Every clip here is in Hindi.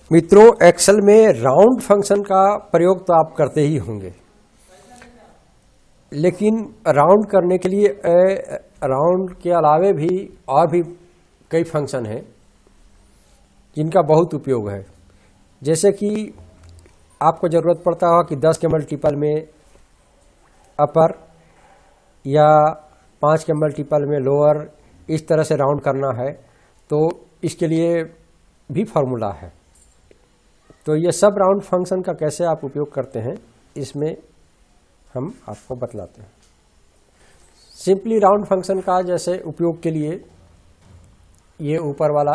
मित्रों, एक्सेल में राउंड फंक्शन का प्रयोग तो आप करते ही होंगे, लेकिन राउंड करने के लिए राउंड के अलावे भी और भी कई फंक्शन हैं जिनका बहुत उपयोग है। जैसे कि आपको ज़रूरत पड़ता होगा कि 10 के मल्टीपल में अपर या 5 के मल्टीपल में लोअर, इस तरह से राउंड करना है, तो इसके लिए भी फॉर्मूला है। तो ये सब राउंड फंक्शन का कैसे आप उपयोग करते हैं, इसमें हम आपको बतलाते हैं। सिंपली राउंड फंक्शन का जैसे उपयोग के लिए ये ऊपर वाला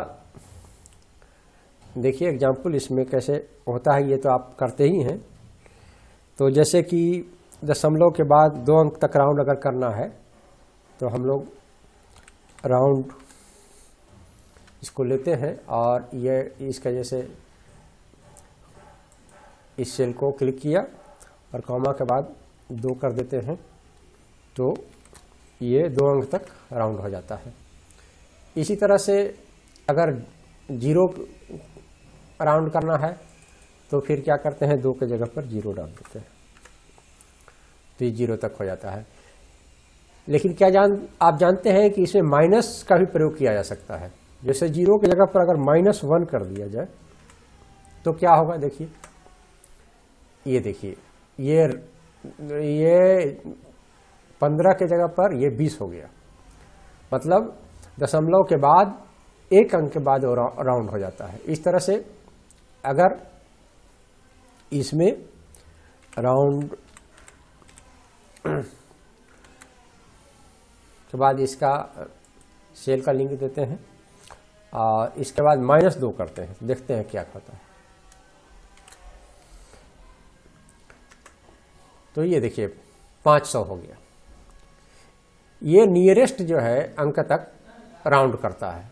देखिए एग्जाम्पल इसमें कैसे होता है, ये तो आप करते ही हैं। तो जैसे कि दशमलव के बाद 2 अंक तक राउंड अगर करना है तो हम लोग राउंड इसको लेते हैं और ये इसका जैसे इस सेल को क्लिक किया और कॉमा के बाद 2 कर देते हैं, तो ये 2 अंक तक राउंड हो जाता है। इसी तरह से अगर 0 राउंड करना है तो फिर क्या करते हैं, 2 के जगह पर 0 डाल देते हैं, तो ये 0 तक हो जाता है। लेकिन क्या आप जानते हैं कि इसमें माइनस का भी प्रयोग किया जा सकता है। जैसे 0 की जगह पर अगर -1 कर दिया जाए तो क्या होगा, देखिए ये देखिए ये 15 के जगह पर ये 20 हो गया। मतलब दशमलव के बाद 1 अंक के बाद राउंड हो जाता है। इस तरह से अगर इसमें राउंड के बाद इसका सेल का लिंक देते हैं और इसके बाद -2 करते हैं, देखते हैं क्या होता है। तो ये देखिए 500 हो गया। ये नियरेस्ट जो है अंक तक राउंड करता है।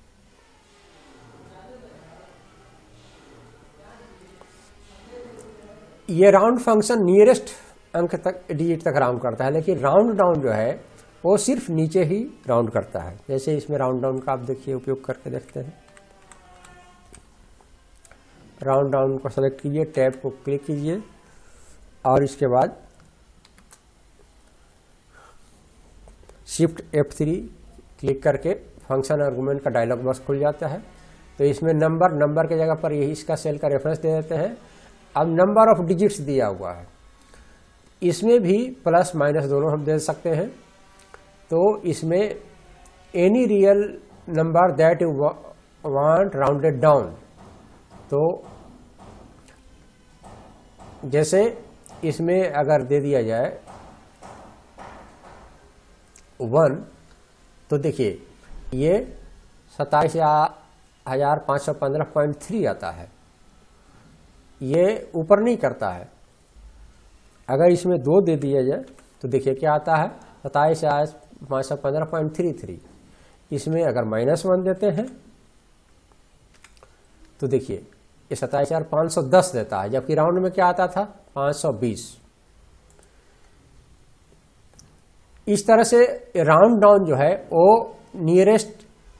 ये राउंड फंक्शन नियरेस्ट अंक तक डिजिट तक राउंड करता है, लेकिन राउंड डाउन जो है वो सिर्फ नीचे ही राउंड करता है। जैसे इसमें राउंड डाउन का आप देखिए उपयोग करके देखते हैं। राउंड डाउन को सेलेक्ट कीजिए, टैब को क्लिक कीजिए और इसके बाद शिफ्ट F3 क्लिक करके फंक्शन आर्गुमेंट का डायलॉग बॉक्स खुल जाता है। तो इसमें नंबर के जगह पर यही इसका सेल का रेफरेंस दे देते हैं। अब नंबर ऑफ डिजिट्स दिया हुआ है, इसमें भी प्लस माइनस दोनों हम दे सकते हैं। तो इसमें any real number that you want rounded down, तो जैसे इसमें अगर दे दिया जाए 1, तो देखिए ये 27,515.3 आता है। ये ऊपर नहीं करता है। अगर इसमें 2 दे दिया जाए तो देखिए क्या आता है, 27,515.33। इसमें अगर -1 देते हैं तो देखिए ये 27,510 देता है, जबकि राउंड में क्या आता था, 520। इस तरह से राउंड डाउन जो है वो नियरेस्ट,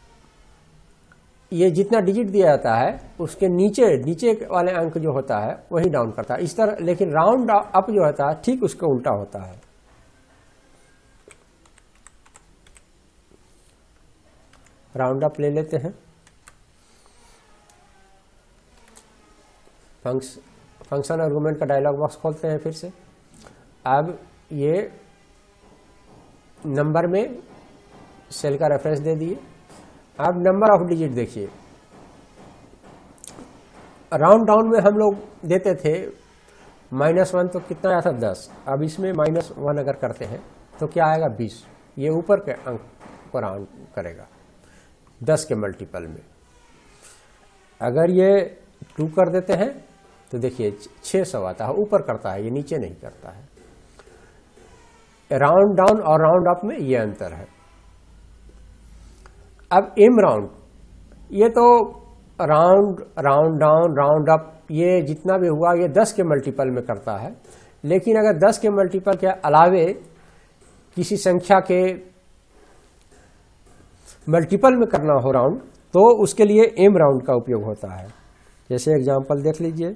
ये जितना डिजिट दिया जाता है उसके नीचे वाले अंक जो होता है वही डाउन करता है इस तरह। लेकिन राउंड अप जो होता है ठीक उसका उल्टा होता है। राउंड अप ले लेते हैं। फंक्शन आर्गुमेंट का डायलॉग बॉक्स खोलते हैं फिर से। अब ये नंबर में सेल का रेफरेंस दे दिए। अब नंबर ऑफ डिजिट देखिए, राउंड डाउन में हम लोग देते थे -1, तो कितना आया था, 10। अब इसमें -1 अगर करते हैं तो क्या आएगा, 20। ये ऊपर के अंक को राउंड करेगा 10 के मल्टीपल में। अगर ये 2 कर देते हैं तो देखिए 600 आता है, ऊपर करता है, ये नीचे नहीं करता है। राउंड डाउन और राउंड अप में ये अंतर है। अब एम राउंड, ये तो राउंड डाउन राउंड अप ये जितना भी हुआ ये 10 के मल्टीपल में करता है। लेकिन अगर 10 के मल्टीपल के अलावे किसी संख्या के मल्टीपल में करना हो राउंड, तो उसके लिए एम राउंड का उपयोग होता है। जैसे एग्जांपल देख लीजिए,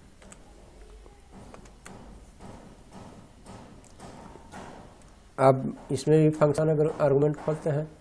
अब इसमें भी फंक्शन आर्गुमेंट खोलते हैं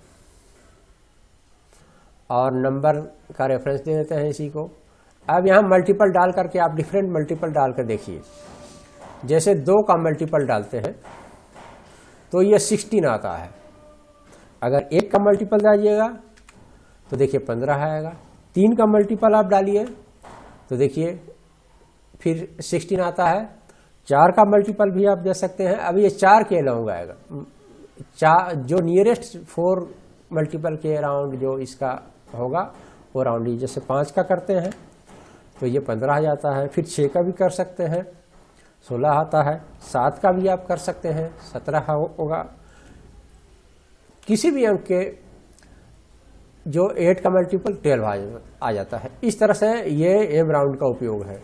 और नंबर का रेफरेंस दे देते हैं इसी को। अब यहाँ मल्टीपल डाल करके आप डिफरेंट मल्टीपल डाल कर देखिए, जैसे 2 का मल्टीपल डालते हैं तो ये 16 आता है। अगर 1 का मल्टीपल डालिएगा तो देखिए 15 आएगा। 3 का मल्टीपल आप डालिए तो देखिए फिर 16 आता है। 4 का मल्टीपल भी आप दे सकते हैं। अब ये 4 के अलाउंग आएगा, 4 जो नियरेस्ट 4 मल्टीपल के अराउंड जो इसका होगा वो राउंड, जैसे 5 का करते हैं तो ये 15 आ जाता है। फिर 6 का भी कर सकते हैं, 16 आता है। 7 का भी आप कर सकते हैं, 17 होगा। किसी भी अंक के जो 8 का मल्टीपल 12 आ जाता है। इस तरह से ये एम राउंड का उपयोग है।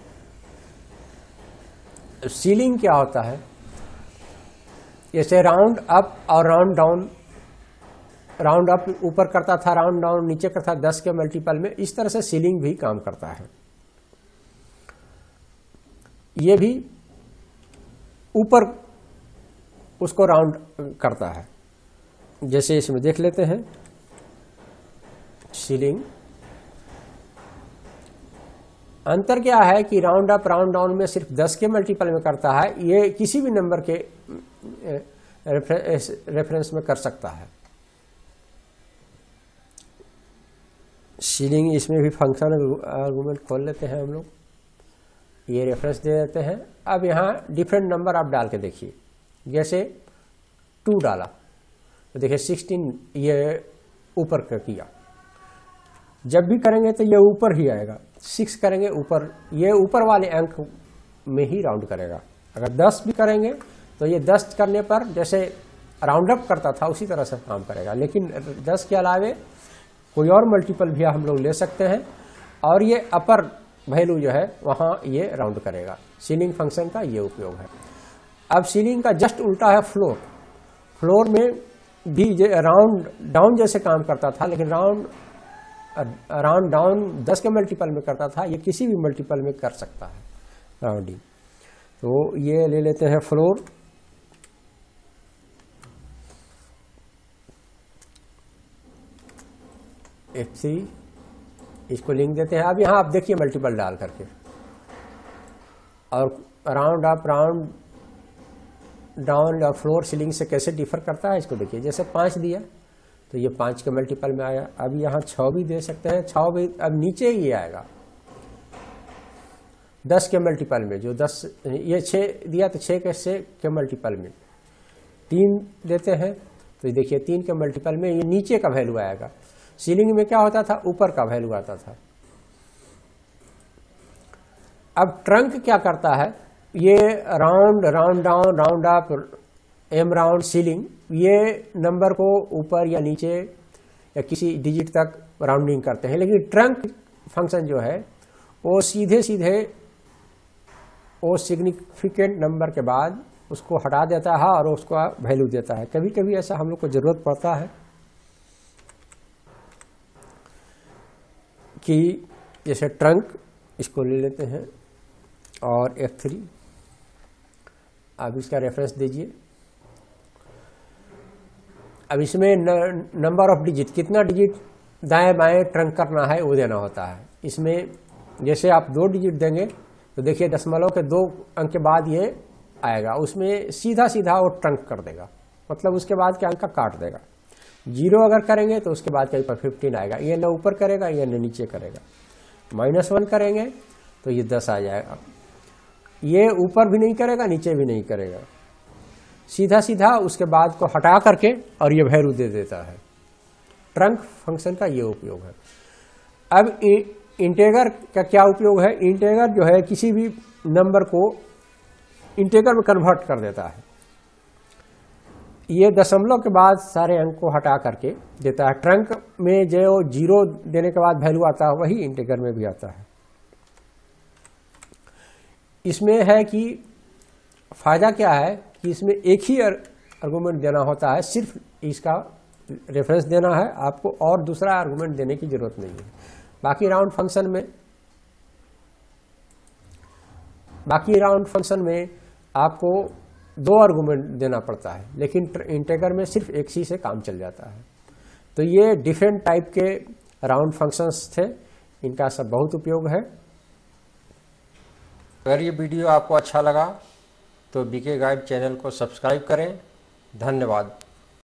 सीलिंग क्या होता है, जैसे राउंड अप और राउंड डाउन, राउंड अप ऊपर करता था, राउंड डाउन नीचे करता था 10 के मल्टीपल में। इस तरह से सीलिंग भी काम करता है। ये भी ऊपर उसको राउंड करता है। जैसे इसमें देख लेते हैं, सीलिंग अंतर क्या है कि राउंड अप राउंड डाउन में सिर्फ 10 के मल्टीपल में करता है, ये किसी भी नंबर के रेफरेंस में कर सकता है। सीलिंग इसमें भी फंक्शन आर्गुमेंट खोल लेते हैं हम लोग, ये रेफरेंस दे देते हैं। अब यहाँ डिफरेंट नंबर आप डाल के देखिए, जैसे 2 डाला तो देखिए 16 ये ऊपर का किया। जब भी करेंगे तो ये ऊपर ही आएगा। 6 करेंगे ऊपर, ये ऊपर वाले अंक में ही राउंड करेगा। अगर 10 भी करेंगे तो ये 10 करने पर जैसे राउंड अप करता था उसी तरह से काम करेगा। लेकिन 10 के अलावे कोई और मल्टीपल भी हम लोग ले सकते हैं और ये अपर वैल्यू जो है वहाँ ये राउंड करेगा। सीलिंग फंक्शन का ये उपयोग है। अब सीलिंग का जस्ट उल्टा है फ्लोर। फ्लोर में भी राउंड डाउन जैसे काम करता था, लेकिन राउंड डाउन 10 के मल्टीपल में करता था, ये किसी भी मल्टीपल में कर सकता है राउंडिंग। तो ये ले लेते हैं फ्लोर। F3 इसको लिंक देते हैं। अब यहाँ आप देखिए मल्टीपल डाल करके, और राउंड अप राउंड डाउन और फ्लोर सीलिंग से कैसे डिफर करता है इसको देखिए। जैसे 5 दिया तो ये 5 के मल्टीपल में आया। अब यहाँ 6 भी दे सकते हैं, 6 भी अब नीचे ही आएगा 10 के मल्टीपल में। जो 10 ये 6 दिया तो 6 के मल्टीपल में 3 देते हैं तो देखिए 3 के मल्टीपल में ये नीचे का वैल्यू आएगा। सीलिंग में क्या होता था, ऊपर का वैल्यू आता था। अब ट्रंक क्या करता है, ये round round down round up एम राउंड सीलिंग, ये नंबर को ऊपर या नीचे या किसी डिजिट तक राउंडिंग करते हैं। लेकिन ट्रंक फंक्शन जो है वो सीधे सीधे वो सिग्निफिकेंट नंबर के बाद उसको हटा देता है और उसका वैल्यू देता है। कभी कभी ऐसा हम लोग को जरूरत पड़ता है कि जैसे ट्रंक, इसको ले लेते हैं और F3, अब इसका रेफरेंस दीजिए। अब इसमें नंबर ऑफ डिजिट, कितना डिजिट दाएं बाएं ट्रंक करना है वो देना होता है। इसमें जैसे आप 2 डिजिट देंगे तो देखिए दशमलव के 2 अंक के बाद ये आएगा, उसमें सीधा सीधा वो ट्रंक कर देगा, मतलब उसके बाद के अंक का काट देगा। 0 अगर करेंगे तो उसके बाद कहीं पर 15 आएगा, ये न ऊपर करेगा या न नीचे करेगा। -1 करेंगे तो ये 10 आ जाएगा, ये ऊपर भी नहीं करेगा नीचे भी नहीं करेगा, सीधा सीधा उसके बाद को हटा करके और ये वैल्यू दे देता है। ट्रंक फंक्शन का ये उपयोग है। अब इंटेगर का क्या उपयोग है, इंटेगर जो है किसी भी नंबर को इंटेगर में कन्वर्ट कर देता है। ये दशमलव के बाद सारे अंक को हटा करके देता है। ट्रंक में जो 0 देने के बाद वैल्यू आता है वही इंटेगर में भी आता है। इसमें है कि फायदा क्या है कि इसमें एक ही आर्गुमेंट देना होता है, सिर्फ इसका रेफरेंस देना है आपको और दूसरा आर्गुमेंट देने की जरूरत नहीं है। बाकी राउंड फंक्शन में बाकी राउंड फंक्शन में आपको 2 आर्गूमेंट देना पड़ता है, लेकिन इंटीगर में सिर्फ एक ही से काम चल जाता है। तो ये डिफरेंट टाइप के राउंड फंक्शंस थे, इनका सब बहुत उपयोग है। अगर ये वीडियो आपको अच्छा लगा तो बीके गाइड चैनल को सब्सक्राइब करें। धन्यवाद।